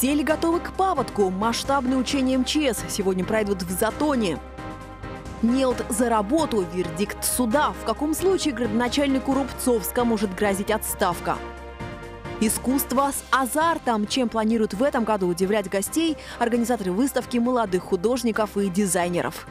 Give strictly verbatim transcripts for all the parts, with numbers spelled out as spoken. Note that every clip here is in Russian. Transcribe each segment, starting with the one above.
Еле готовы к паводку. Масштабные учения эм че эс сегодня пройдут в Затоне. НИЛТ за работу. Вердикт суда. В каком случае градоначальнику Рубцовска может грозить отставка? Искусство с азартом. Чем планируют в этом году удивлять гостей организаторы выставки молодых художников и дизайнеров?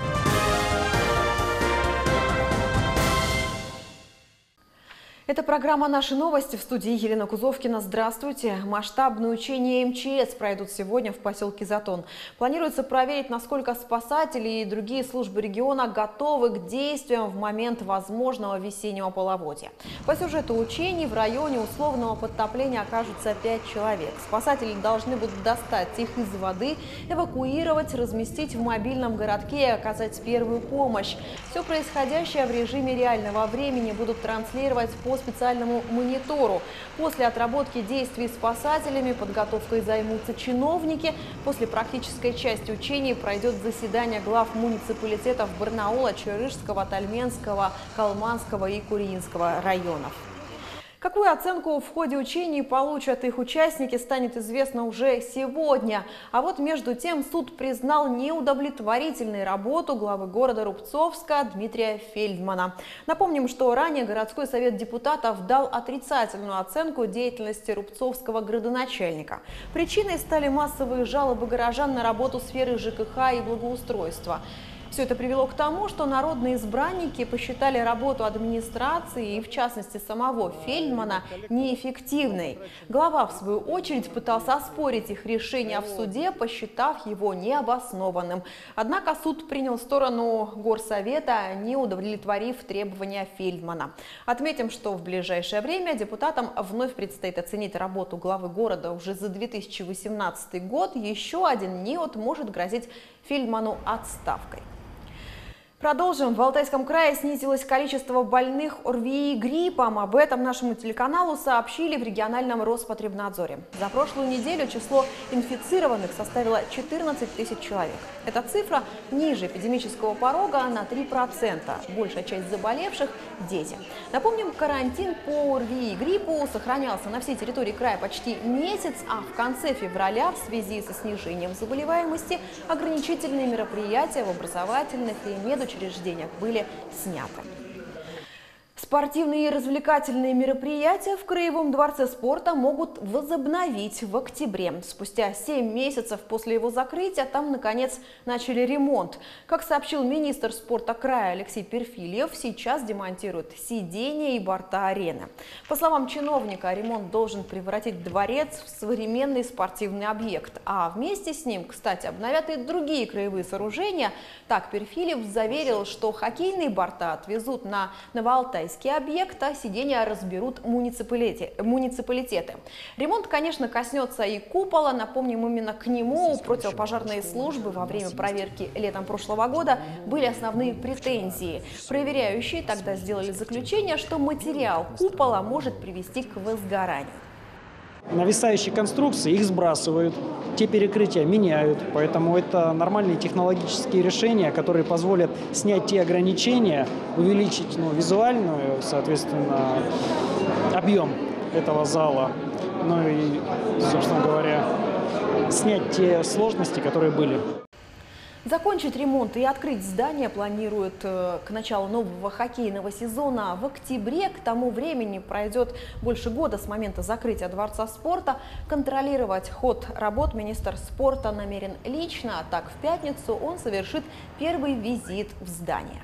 Это программа «Наши новости». В студии Елена Кузовкина. Здравствуйте. Масштабные учения эм че эс пройдут сегодня в поселке Затон. Планируется проверить, насколько спасатели и другие службы региона готовы к действиям в момент возможного весеннего половодья. По сюжету учений в районе условного подтопления окажутся пять человек. Спасатели должны будут достать их из воды, эвакуировать, разместить в мобильном городке и оказать первую помощь. Все происходящее в режиме реального времени будут транслировать по специальному монитору. После отработки действий спасателями подготовкой займутся чиновники. После практической части учений пройдет заседание глав муниципалитетов Барнаула, Чарышского, Тальменского, Калманского и Курьинского районов. Какую оценку в ходе учений получат их участники, станет известно уже сегодня. А вот между тем суд признал неудовлетворительной работу главы города Рубцовска Дмитрия Фельдмана. Напомним, что ранее городской совет депутатов дал отрицательную оценку деятельности рубцовского градоначальника. Причиной стали массовые жалобы горожан на работу сферы жэ ка ха и благоустройства. Все это привело к тому, что народные избранники посчитали работу администрации и, в частности, самого Фельдмана неэффективной. Глава, в свою очередь, пытался оспорить их решение в суде, посчитав его необоснованным. Однако суд принял сторону горсовета, не удовлетворив требования Фельдмана. Отметим, что в ближайшее время депутатам вновь предстоит оценить работу главы города уже за две тысячи восемнадцатый год. Еще один НИОТ может грозить Фельдману отставкой. Продолжим. В Алтайском крае снизилось количество больных о эр вэ и и гриппом. Об этом нашему телеканалу сообщили в региональном Роспотребнадзоре. За прошлую неделю число инфицированных составило четырнадцать тысяч человек. Эта цифра ниже эпидемического порога на три процента. Большая часть заболевших – дети. Напомним, карантин по о эр вэ и и гриппу сохранялся на всей территории края почти месяц, а в конце февраля в связи со снижением заболеваемости ограничительные мероприятия в образовательных и медучреждениях учреждениях были сняты. Спортивные и развлекательные мероприятия в Краевом дворце спорта могут возобновить в октябре. Спустя семь месяцев после его закрытия там, наконец, начали ремонт. Как сообщил министр спорта края Алексей Перфильев, сейчас демонтируют сиденья и борта арены. По словам чиновника, ремонт должен превратить дворец в современный спортивный объект. А вместе с ним, кстати, обновят и другие краевые сооружения. Так Перфильев заверил, что хоккейные борта отвезут на Новоалтайский объект, а сиденья разберут муниципалитеты. Ремонт, конечно, коснется и купола. Напомним, именно к нему противопожарные службы во время проверки летом прошлого года были основные претензии. Проверяющие тогда сделали заключение, что материал купола может привести к возгоранию. Нависающие конструкции, их сбрасывают, те перекрытия меняют, поэтому это нормальные технологические решения, которые позволят снять те ограничения, увеличить ну, визуальную, соответственно, объем этого зала, ну и, собственно говоря, снять те сложности, которые были. Закончить ремонт и открыть здание планируют к началу нового хоккейного сезона в октябре. К тому времени пройдет больше года с момента закрытия Дворца спорта. Контролировать ход работ министр спорта намерен лично. А так, в пятницу он совершит первый визит в здание.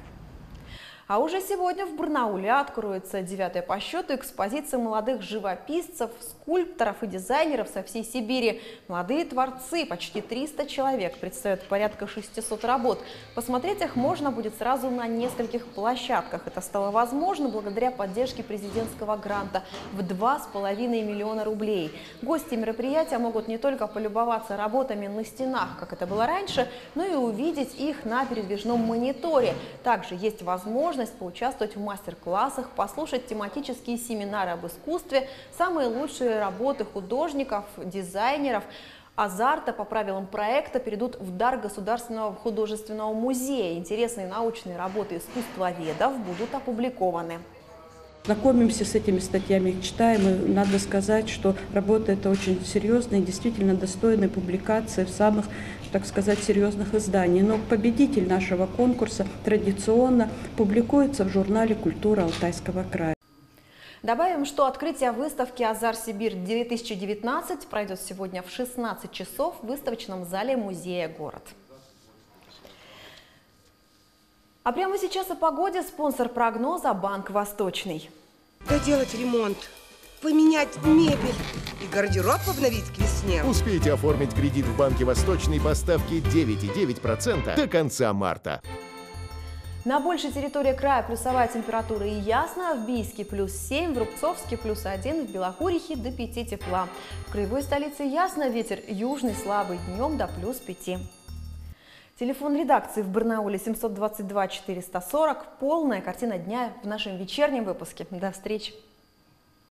А уже сегодня в Барнауле откроется девятая по счету экспозиция молодых живописцев, скульпторов и дизайнеров со всей Сибири. Молодые творцы, почти триста человек, представят порядка шестисот работ. Посмотреть их можно будет сразу на нескольких площадках. Это стало возможно благодаря поддержке президентского гранта в два с половиной миллиона рублей. Гости мероприятия могут не только полюбоваться работами на стенах, как это было раньше, но и увидеть их на передвижном мониторе. Также есть возможность поучаствовать в мастер-классах, послушать тематические семинары об искусстве, самые лучшие работы художников, дизайнеров. Азарта по правилам проекта перейдут в дар Государственного художественного музея. Интересные научные работы искусствоведов будут опубликованы. Знакомимся с этими статьями, читаем, и надо сказать, что работа эта очень серьезная и действительно достойная публикации в самых, так сказать, серьезных изданиях. Но победитель нашего конкурса традиционно публикуется в журнале «Культура Алтайского края». Добавим, что открытие выставки «Азар-Сибирь-две тысячи девятнадцать» пройдет сегодня в шестнадцать часов в выставочном зале музея «Город». А прямо сейчас о погоде. Спонсор прогноза – Банк Восточный. Доделать ремонт, поменять мебель и гардероб обновить к весне. Успейте оформить кредит в Банке Восточный по ставке девять и девять десятых процента до конца марта. На большей территории края плюсовая температура и ясно. В Бийске плюс семь, в Рубцовске плюс один, в Белокурихе до пяти тепла. В краевой столице ясно, ветер южный слабый, днем до плюс пяти. Телефон редакции в Барнауле семьсот двадцать два четыреста сорок. Полная картина дня в нашем вечернем выпуске. До встречи!